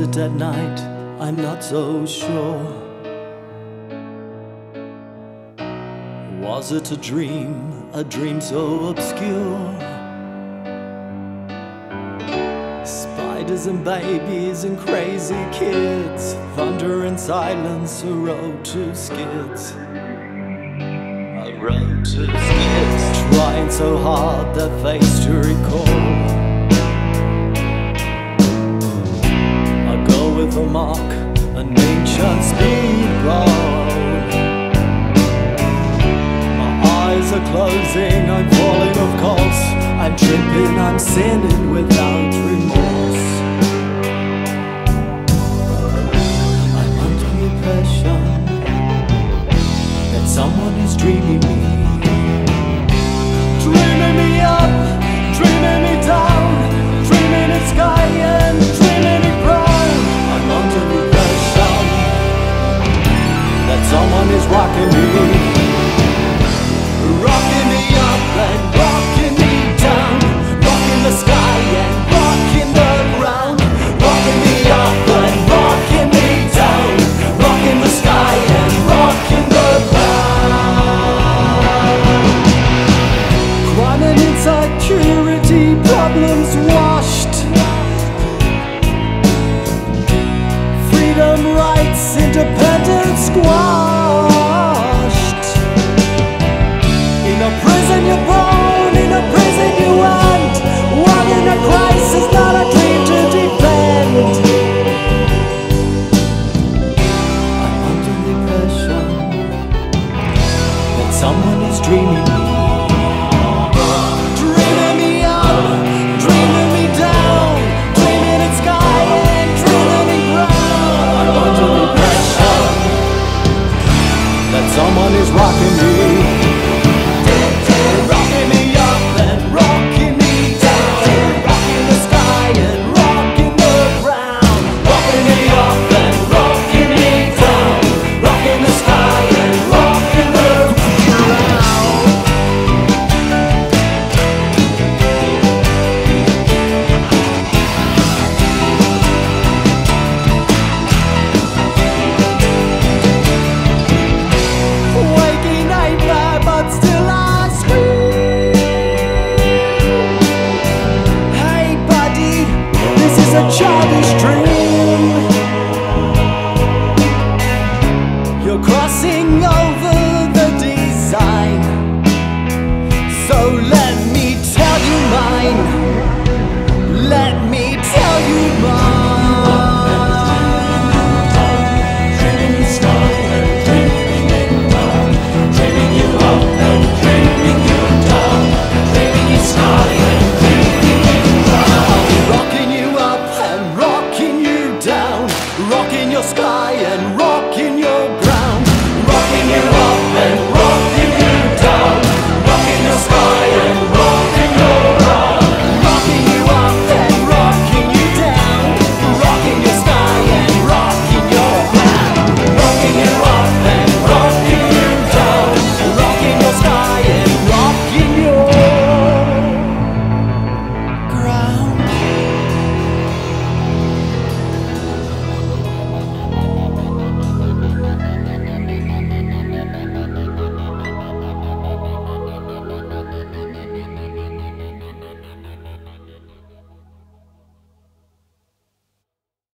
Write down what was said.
it at night? I'm not so sure. Was it a dream so obscure? Spiders and babies and crazy kids, thunder and silence, a road to skids. A road to skids. Trying so hard that face to recall. I go with a mark, an ancient speedboat. My eyes are closing, I'm falling of course. I'm tripping, I'm sinning without remorse. I'm under the impression that someone is dreaming me. Dreaming me up, dreaming me down, dreaming in sky and dreaming it brown. I'm under the impression that someone is rocking me. Rocking me up and rocking me down, rocking the sky and rocking the ground. Rocking me up and rocking me down, rocking the sky and rocking the ground. Crime and insecurity, problems washed. Freedom, rights, independence squashed. In a prison you're born, in a prison you end. While in a crisis, not a dream to defend. I'm under the impression that someone is dreaming me. Dreaming me up, dreaming me down, dreaming in sky and dreaming in ground. I'm under the impression that someone is rocking me. Rocking me up and rocking me down, rocking the sky and rocking the ground. Rocking me up and rocking me down, rocking the sky and rocking the ground. Waking nightmare, but still I scream. Hey buddy, this is a child.